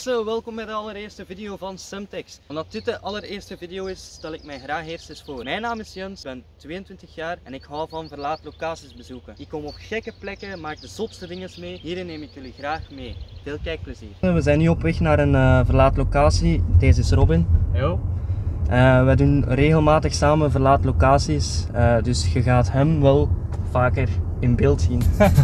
mensen, welkom bij de allereerste video van Semtex. Omdat dit de allereerste video is, stel ik mij graag eerst eens voor. Mijn naam is Jens, ik ben 22 jaar en ik hou van verlaat locaties bezoeken. Ik kom op gekke plekken, maak de zotste dingen mee. Hierin neem ik jullie graag mee. Veel kijkplezier. We zijn nu op weg naar een verlaat locatie. Deze is Robin. Yo. We doen regelmatig samen verlaat locaties, dus je gaat hem wel vaker in beeld zien.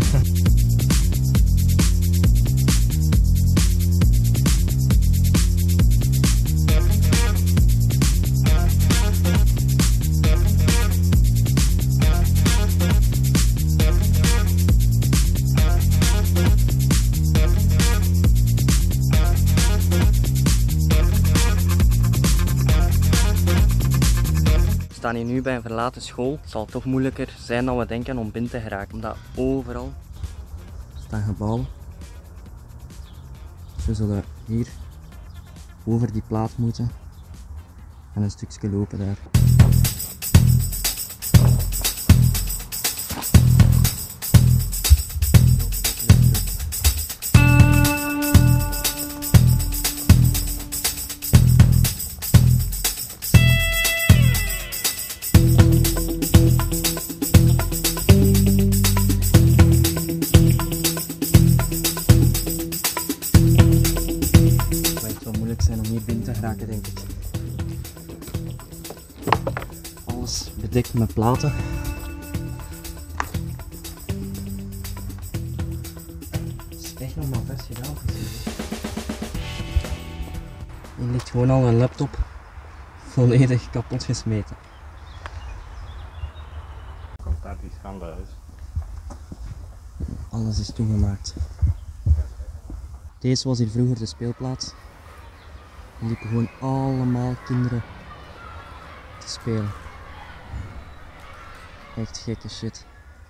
We staan hier nu bij een verlaten school. Het zal toch moeilijker zijn dan we denken om binnen te geraken, omdat overal staan gebouwen. Dus we zullen hier over die plaat moeten en een stukje lopen daar. Het zal moeilijk zijn om hier binnen te geraken, denk ik. Alles bedekt met platen. Het is echt nog maar vers gedaan. Hier ligt gewoon al een laptop volledig kapot gesmeten. Komt uit die schandaal is. Alles is toegemaakt. Deze was hier vroeger de speelplaats. Er liepen gewoon allemaal kinderen te spelen. Echt gekke shit.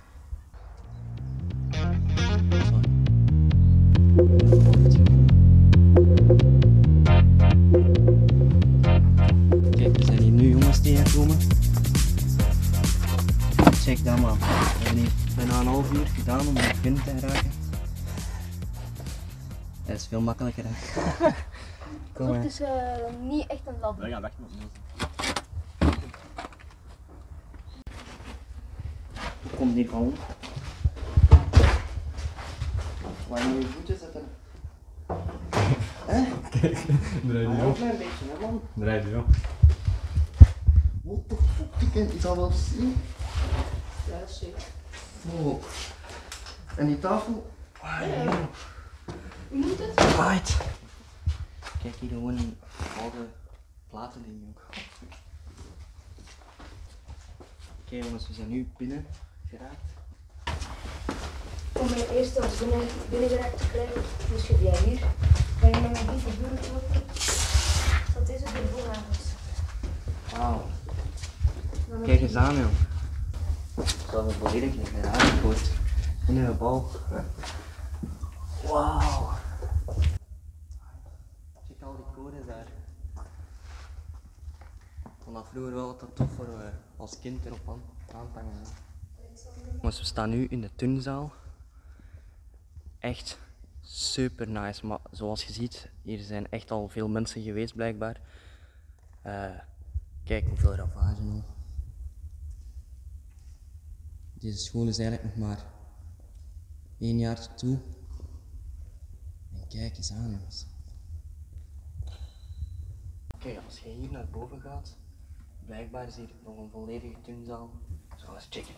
Kijk, er zijn hier nu jongens tegengekomen. Check dat man. We hebben hier bijna een half uur gedaan om naar binnen te geraken. Dat is veel makkelijker hè. Kom maar. Het is niet echt een lab. We gaan weg met ons. Kom hier gewoon. Waar moet je voeten zetten? Hè? Kijk, draai die Een op. klein beetje hè man. Draai die op. What the fuck, ik kan iets al wel zien. Ja, zeker. Oh. En die tafel? Ja. Hoe moet het? Right. Kijk hier gewoon een oude platen dingen ook. Oké jongens, we zijn nu binnen geraakt. Om mijn eerste als binnen geraakt te krijgen, dus je via hier. Ga je met mijn brief de buren lopen. Dat is het de vooravond. Wauw. Kijk eens aan joh. Dat is volledig in mijn haar gegooid. In een gebouw. Wauw. Check al die codes daar. Ik vond dat vroeger wel altijd tof voor als kind erop aan te hangen. Jongens, we staan nu in de turnzaal. Echt super nice, maar zoals je ziet, hier zijn echt al veel mensen geweest blijkbaar. Kijk hoeveel ravage nog. Deze school is eigenlijk nog maar 1 jaar toe. En kijk eens aan jongens. Oké, als je hier naar boven gaat, blijkbaar is hier nog een volledige turnzaal. Zullen we eens checken.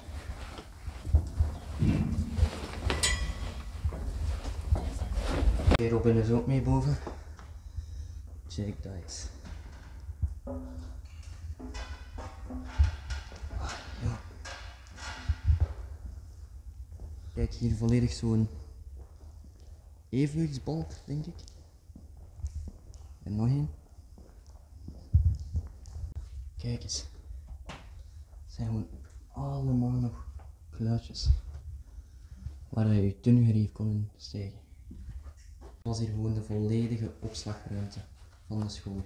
Oké, Robin is ook mee boven. Check dat eens. Ja. Kijk, hier volledig zo'n evenwichtsbalk, denk ik. En nog één. Kijk eens. Het zijn gewoon allemaal nog kluitjes waar je je tungerief kon in steken. Het was hier gewoon de volledige opslagruimte van de school.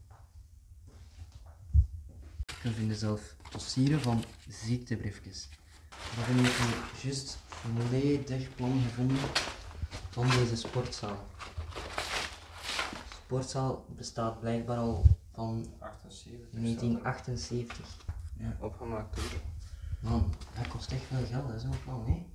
We vinden zelf dossieren van ziektebriefjes. We hebben hier juist een volledig plan gevonden van deze sportzaal. sportzaal bestaat blijkbaar al van 1978. Ja. Opgemaakt door. Man, dat kost echt veel geld, dat is ook lang, hè?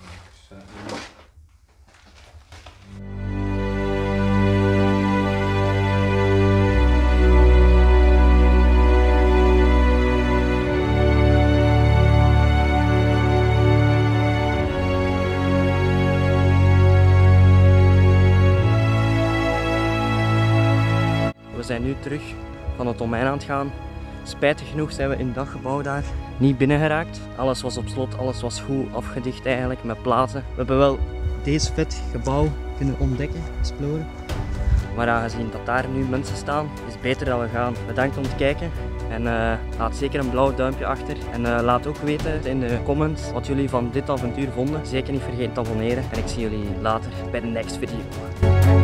We zijn nu terug van het domein aan het gaan. Spijtig genoeg zijn we in dat gebouw daar niet binnengeraakt. Alles was op slot, alles was goed afgedicht eigenlijk met platen. We hebben wel deze vet gebouw kunnen ontdekken, exploren. Maar aangezien dat daar nu mensen staan, is het beter dat we gaan. Bedankt om het kijken en laat zeker een blauw duimpje achter. En laat ook weten in de comments wat jullie van dit avontuur vonden. Zeker niet vergeten te abonneren en ik zie jullie later bij de next video.